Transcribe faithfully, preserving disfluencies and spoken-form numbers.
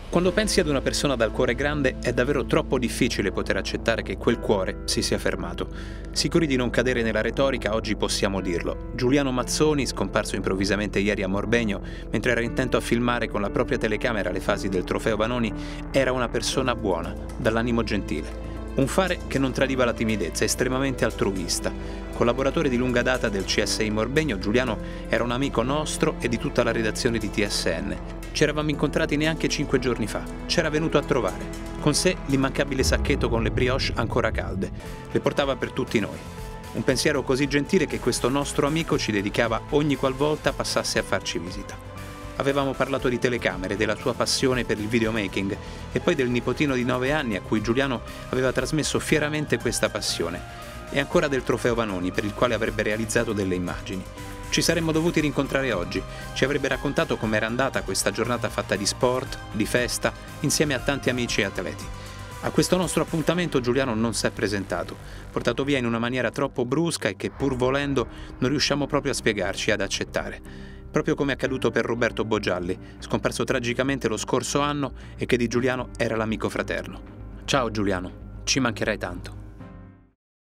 Quando pensi ad una persona dal cuore grande è davvero troppo difficile poter accettare che quel cuore si sia fermato. Sicuri di non cadere nella retorica, oggi possiamo dirlo. Giuliano Mazzoni, scomparso improvvisamente ieri a Morbegno, mentre era intento a filmare con la propria telecamera le fasi del Trofeo Vanoni, era una persona buona, dall'animo gentile. Un fare che non tradiva la timidezza, estremamente altruista. Collaboratore di lunga data del C S I Morbegno, Giuliano era un amico nostro e di tutta la redazione di T S N. Ci eravamo incontrati neanche cinque giorni fa. C'era venuto a trovare. Con sé l'immancabile sacchetto con le brioche ancora calde. Le portava per tutti noi. Un pensiero così gentile che questo nostro amico ci dedicava ogni qualvolta passasse a farci visita. Avevamo parlato di telecamere, della sua passione per il videomaking e poi del nipotino di nove anni a cui Giuliano aveva trasmesso fieramente questa passione, e ancora del Trofeo Vanoni per il quale avrebbe realizzato delle immagini. Ci saremmo dovuti rincontrare oggi, ci avrebbe raccontato com'era andata questa giornata fatta di sport, di festa, insieme a tanti amici e atleti. A questo nostro appuntamento Giuliano non si è presentato, portato via in una maniera troppo brusca e che pur volendo non riusciamo proprio a spiegarci e ad accettare. Proprio come accaduto per Roberto Boggialli, scomparso tragicamente lo scorso anno e che di Giuliano era l'amico fraterno. Ciao Giuliano, ci mancherai tanto.